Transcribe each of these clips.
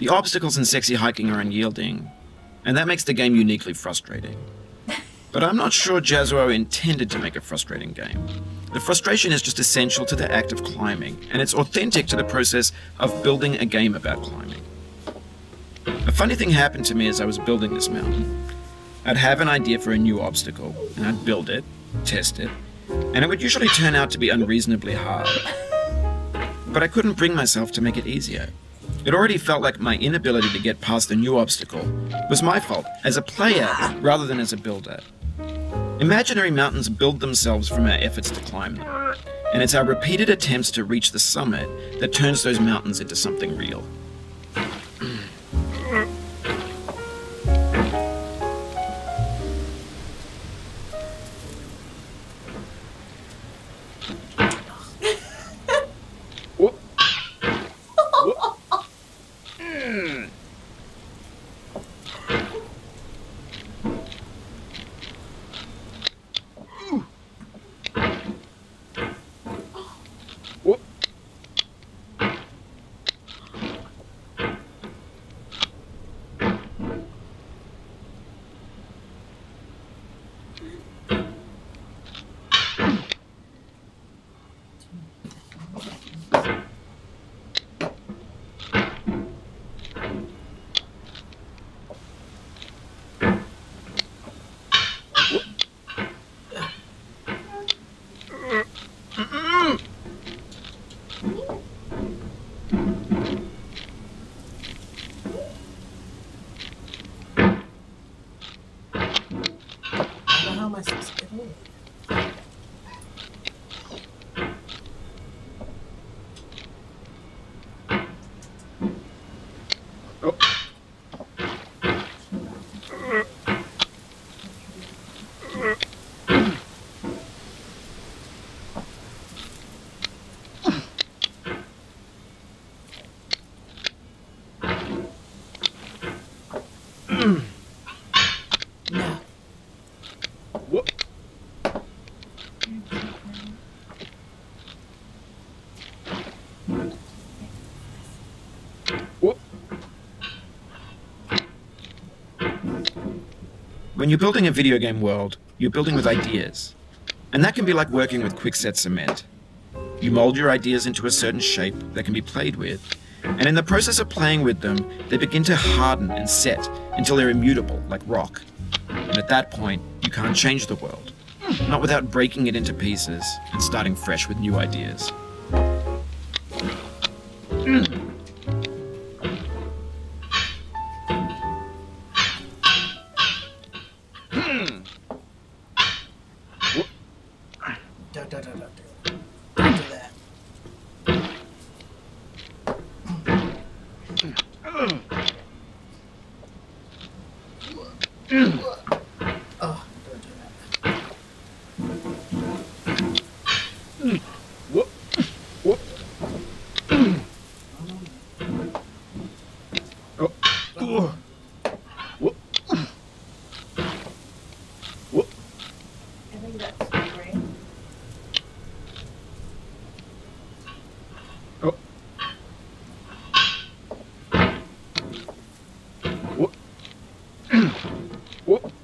The obstacles in sexy hiking are unyielding, and that makes the game uniquely frustrating. But I'm not sure Jazzuo intended to make a frustrating game. The frustration is just essential to the act of climbing, and it's authentic to the process of building a game about climbing. A funny thing happened to me as I was building this mountain. I'd have an idea for a new obstacle, and I'd build it, test it, and it would usually turn out to be unreasonably hard. But I couldn't bring myself to make it easier. It already felt like my inability to get past the new obstacle was my fault as a player rather than as a builder. Imaginary mountains build themselves from our efforts to climb them, and it's our repeated attempts to reach the summit that turns those mountains into something real. When you're building a video game world, you're building with ideas. And that can be like working with quickset cement. You mold your ideas into a certain shape that can be played with, and in the process of playing with them, they begin to harden and set until they're immutable, like rock. And at that point, you can't change the world, not without breaking it into pieces and starting fresh with new ideas. Don't do that. Oh, don't do that. Whoop. Whoop. Oh. Whoop. Whoop. Whoop. I think that's great. Oh. Whoop. Whoop.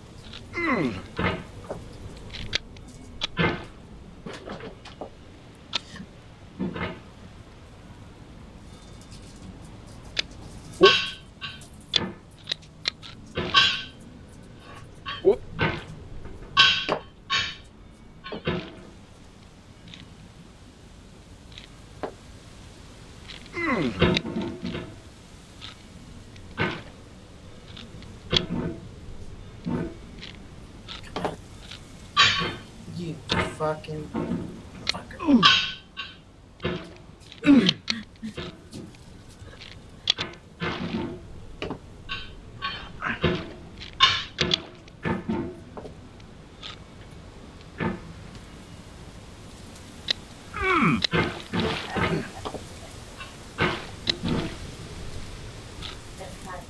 Whoop. You fucking fucker. That's not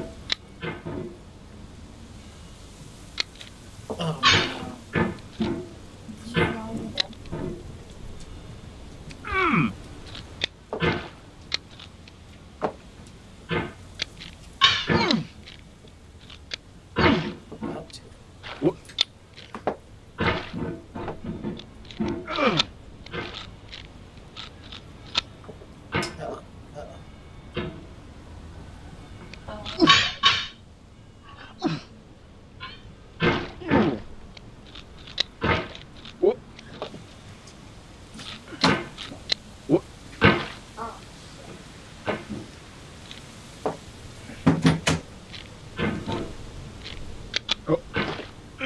Oh no.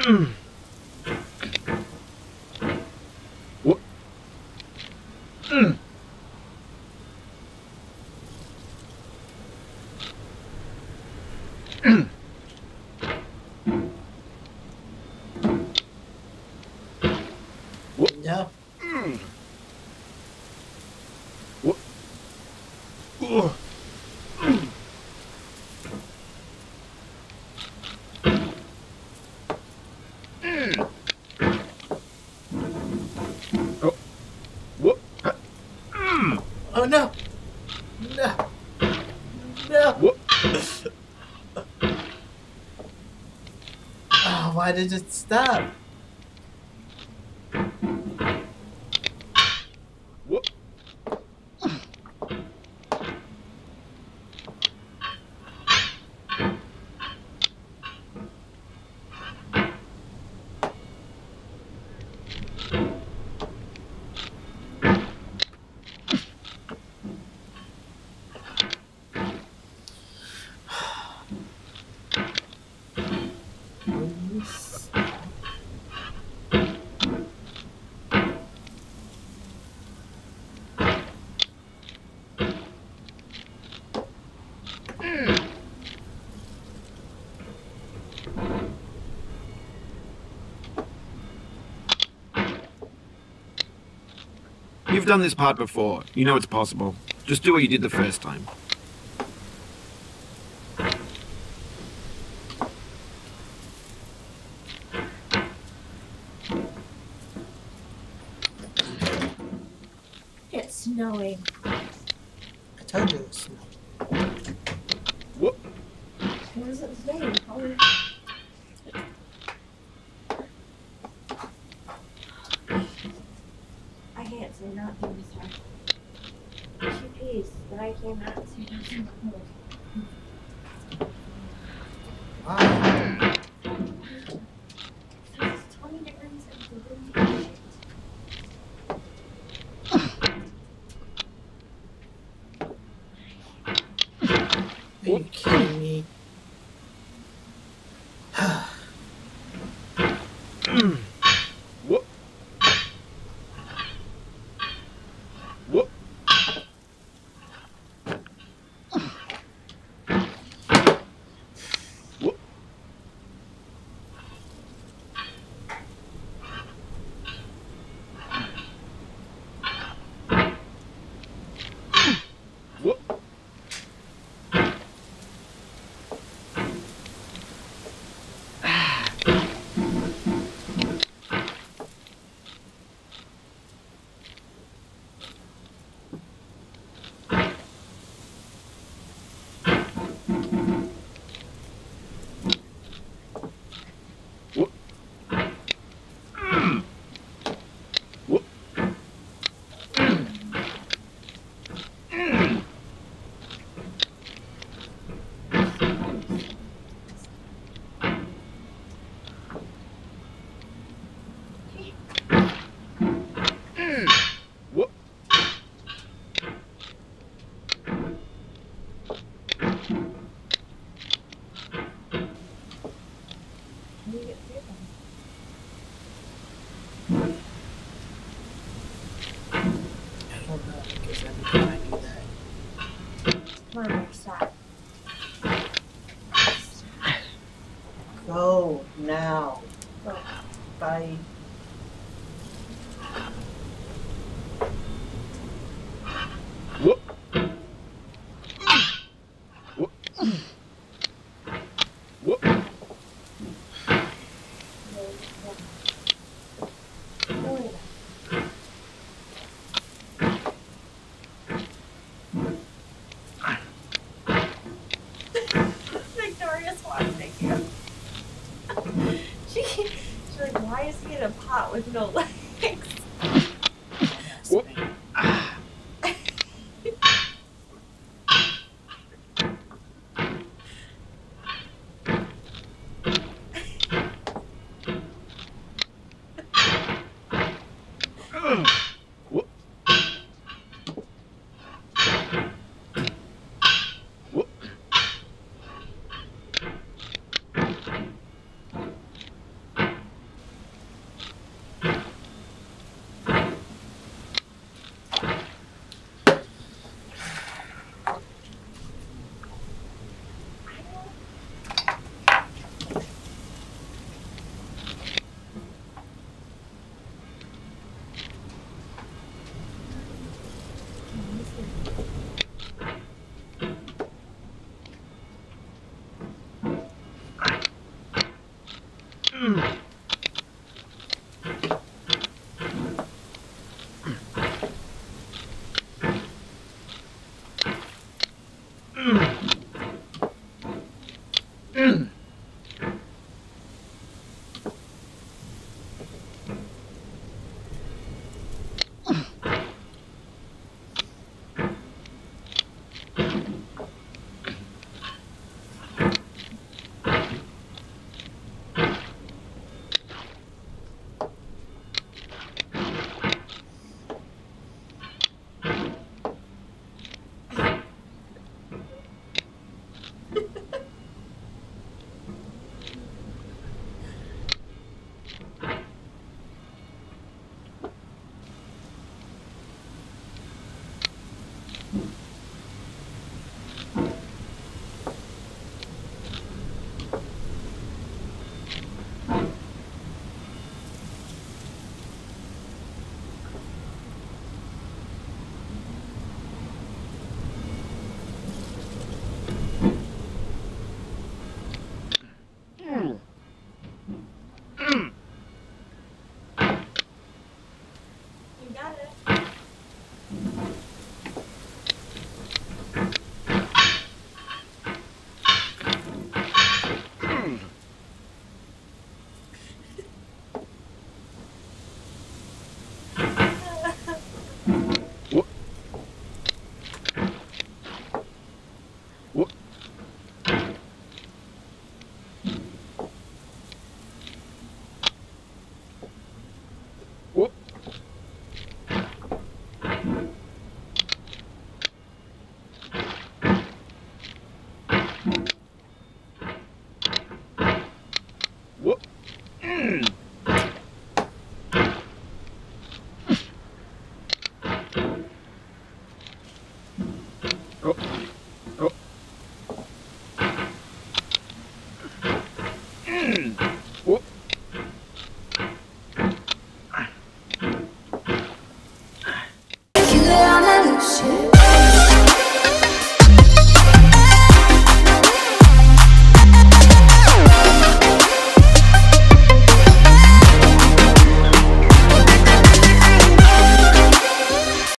What? No. What? Oh. Oh. What? Oh no. No. No. What? Oh, why did it stop? What? Please. You've done this part before. You know it's possible. Just do what you did the first time. It's snowing. I told you it was snow. What? It wasn't snowing. I can't say nothing this time. She pees, but I cannot say nothing. Why? It's 20 degrees and it's a windy Are you kidding me? What? What? What? What? What? What? What? Can you get through them? I don't know because every time I do that, Come on, Rick, stop. go now. Go. Bye. What? What? What? Go. Victoria's watching you. She's like, why is he in a pot with no legs? Yes, What? man. What? What?